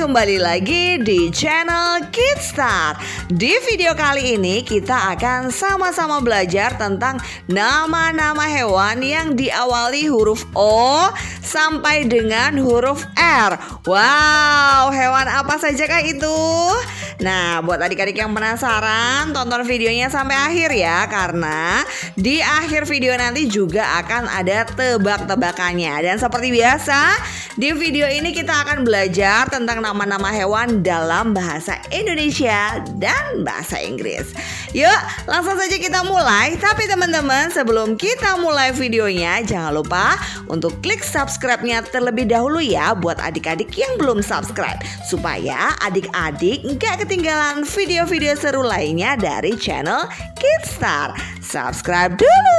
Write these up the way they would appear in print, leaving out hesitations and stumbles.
kembali lagi di channel Kidstar. Di video kali ini kita akan sama-sama belajar tentang nama-nama hewan yang diawali huruf O sampai dengan huruf R. Wow, hewan apa sajakah itu? Nah, buat adik-adik yang penasaran, tonton videonya sampai akhir ya, karena di akhir video nanti juga akan ada tebak-tebakannya. Dan seperti biasa, di video ini kita akan belajar tentang nama-nama hewan dalam bahasa Indonesia dan bahasa Inggris. Yuk, langsung saja kita mulai. Tapi teman-teman, sebelum kita mulai videonya, jangan lupa untuk klik subscribe-nya terlebih dahulu ya buat adik-adik yang belum subscribe, supaya adik-adik nggak ketinggalan video-video seru lainnya dari channel Kidstar. Subscribe dulu.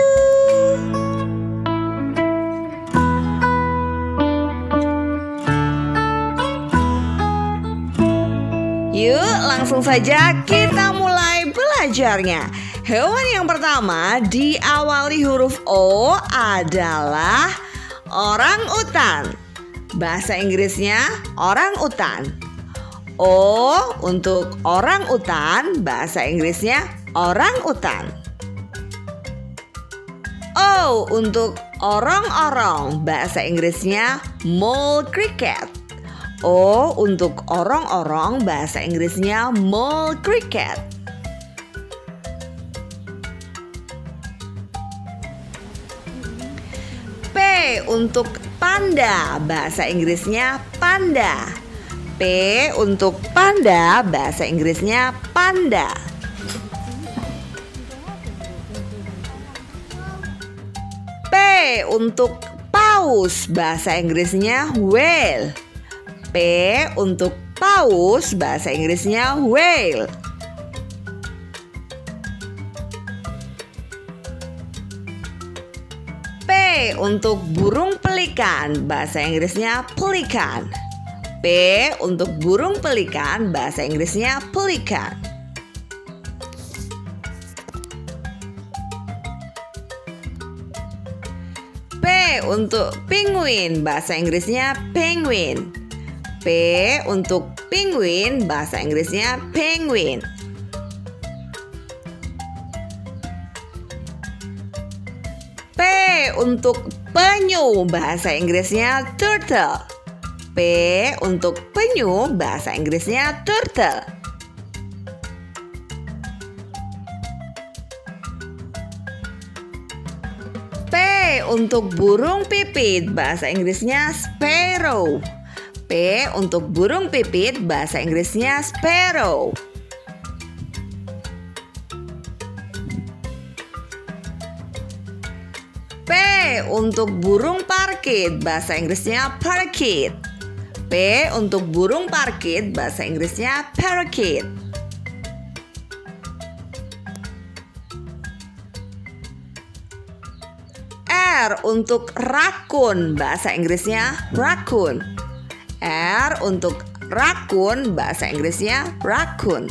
Yuk, langsung saja kita mulai belajarnya. Hewan yang pertama diawali huruf O adalah orang-utan. Bahasa Inggrisnya orang-utan. O untuk orang-utan, bahasa Inggrisnya orang-utan. O untuk orong-orong, bahasa Inggrisnya mole cricket. O untuk orong-orong, bahasa Inggrisnya mole cricket. P untuk panda, bahasa Inggrisnya panda. P untuk panda, bahasa Inggrisnya panda. P untuk paus, bahasa Inggrisnya whale. P untuk paus, bahasa Inggrisnya whale. P untuk burung pelikan, bahasa Inggrisnya pelikan. P untuk burung pelikan, bahasa Inggrisnya pelikan. P untuk penguin, bahasa Inggrisnya penguin. P untuk penguin, bahasa Inggrisnya penguin. P untuk penyu, bahasa Inggrisnya turtle. P untuk penyu, bahasa Inggrisnya turtle. P untuk burung pipit, bahasa Inggrisnya sparrow. P untuk burung pipit, bahasa Inggrisnya sparrow. P untuk burung parkit, bahasa Inggrisnya parakeet. P untuk burung parkit, bahasa Inggrisnya parakeet. R untuk rakun, bahasa Inggrisnya raccoon. R untuk rakun, bahasa Inggrisnya raccoon.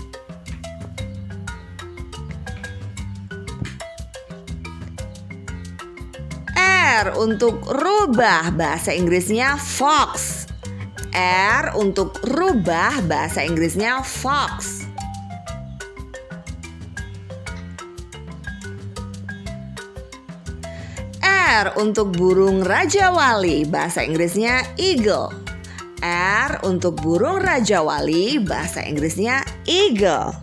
R untuk rubah, bahasa Inggrisnya fox. R untuk rubah, bahasa Inggrisnya fox. R untuk burung raja wali, bahasa Inggrisnya eagle. R untuk burung raja wali, bahasa Inggrisnya eagle.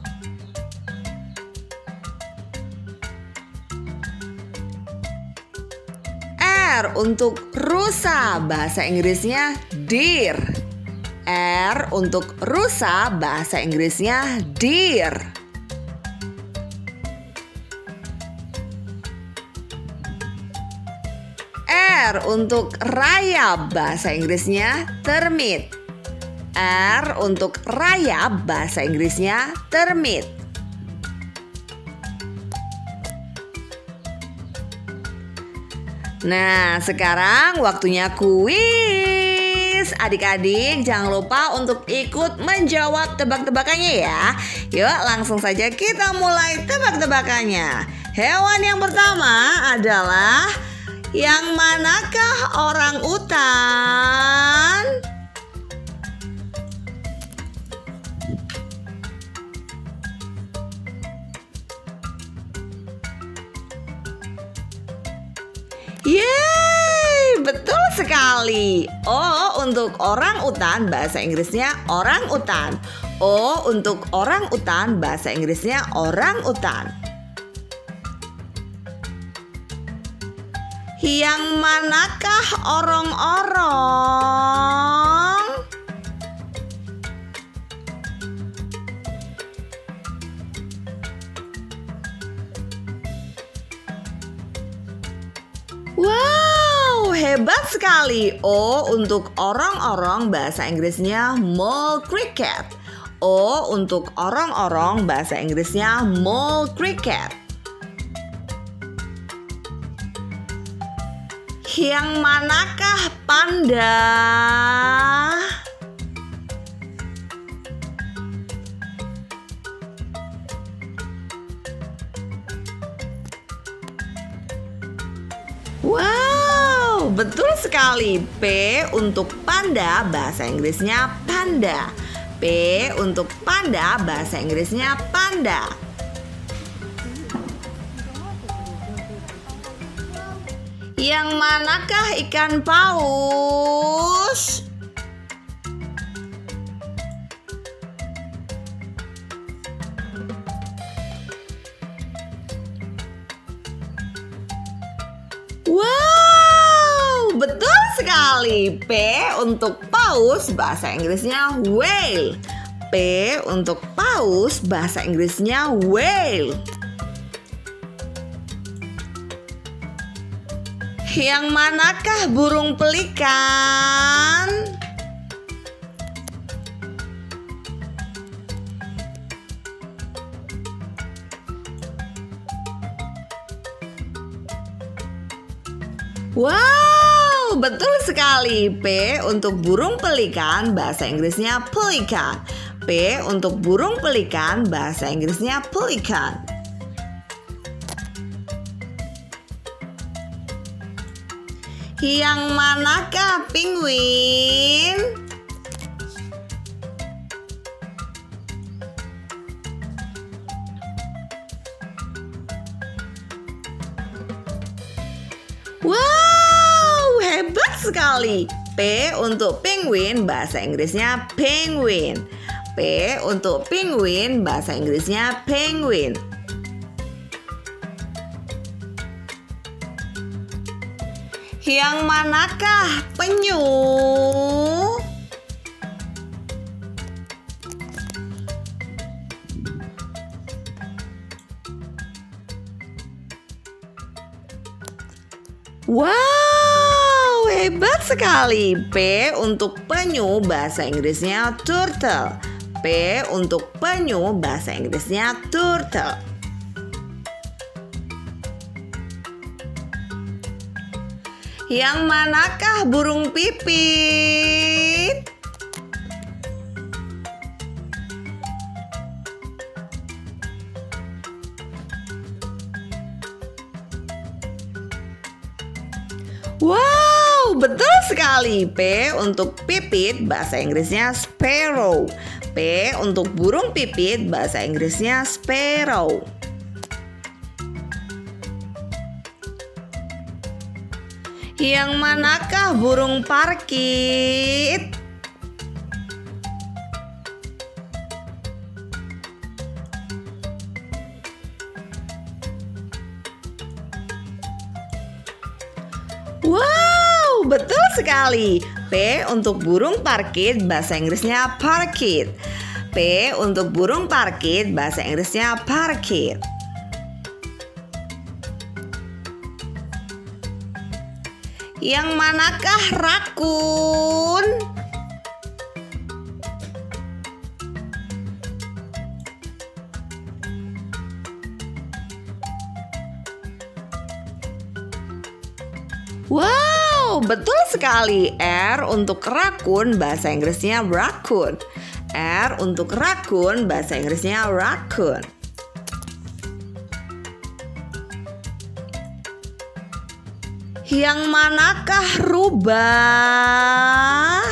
R untuk rusa, bahasa Inggrisnya deer. R untuk rusa, bahasa Inggrisnya deer. R untuk rayap, bahasa Inggrisnya termit. R untuk rayap, bahasa Inggrisnya termit. Nah, sekarang waktunya kuis. Adik-adik jangan lupa untuk ikut menjawab tebak-tebakannya ya. Yuk, langsung saja kita mulai tebak-tebakannya. Hewan yang pertama adalah, yang manakah orang utan? sekali. O untuk orang utan, bahasa Inggrisnya orang utan. O untuk orang utan, bahasa Inggrisnya orang utan. Yang manakah orong-orong? Wow, hebat sekali. O untuk orong-orong, bahasa Inggrisnya mole cricket. O untuk orong-orong, bahasa Inggrisnya mole cricket. Yang manakah panda? Wow, betul sekali. P untuk panda, bahasa Inggrisnya panda. P untuk panda, bahasa Inggrisnya panda. Yang manakah ikan paus? Wow, betul sekali. P untuk paus, bahasa Inggrisnya whale. P untuk paus, bahasa Inggrisnya whale. Yang manakah burung pelikan? Wow, betul sekali. P untuk burung pelikan, bahasa Inggrisnya pelikan. P untuk burung pelikan, bahasa Inggrisnya pelikan. Yang manakah penguin? Wow, hebat sekali. P untuk penguin, bahasa Inggrisnya penguin. P untuk penguin, bahasa Inggrisnya penguin. Yang manakah penyu? Wow, hebat sekali. P untuk penyu, bahasa Inggrisnya turtle. P untuk penyu, bahasa Inggrisnya turtle. Yang manakah burung pipit? Wow, betul sekali. P untuk pipit, bahasa Inggrisnya sparrow. P untuk burung pipit, bahasa Inggrisnya sparrow. Yang manakah burung parkit? Wow, betul sekali. P untuk burung parkit, bahasa Inggrisnya parkit. P untuk burung parkit, bahasa Inggrisnya parkit. Yang manakah rakun? Wow, betul sekali. R untuk rakun, bahasa Inggrisnya raccoon. R untuk rakun, bahasa Inggrisnya raccoon. Yang manakah rubah?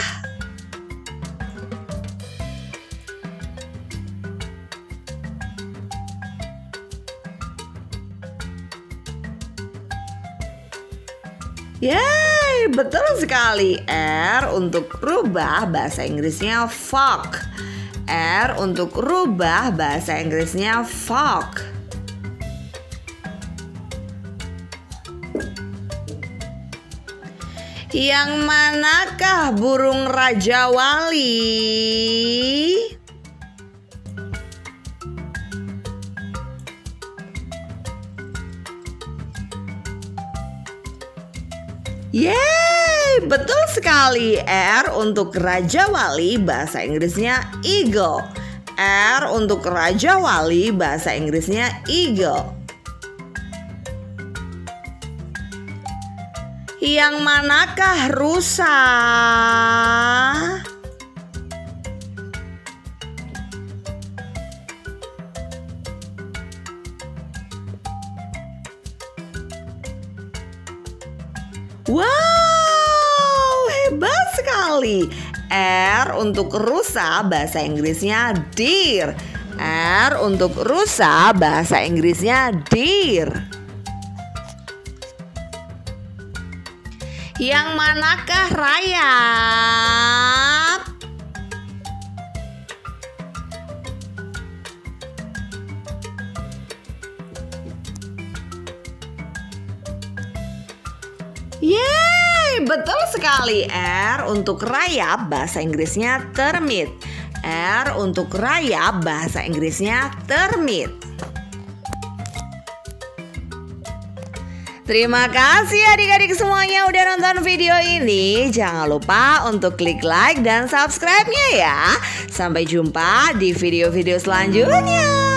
Yeay, Yeay, betul sekali. R untuk rubah, bahasa Inggrisnya fog. R untuk rubah, bahasa Inggrisnya fog. Yang manakah burung Raja Wali? Yeay, betul sekali. R untuk Raja Wali, bahasa Inggrisnya eagle. R untuk Raja Wali, bahasa Inggrisnya eagle. Yang manakah rusa? Wow, hebat sekali. R untuk rusa, bahasa Inggrisnya deer. R untuk rusa, bahasa Inggrisnya deer. Yang manakah rayap? Yeay, betul sekali. R untuk rayap, bahasa Inggrisnya termit. R untuk rayap, bahasa Inggrisnya termit. Terima kasih adik-adik semuanya udah nonton video ini. Jangan lupa untuk klik like dan subscribe-nya ya. Sampai jumpa di video-video selanjutnya.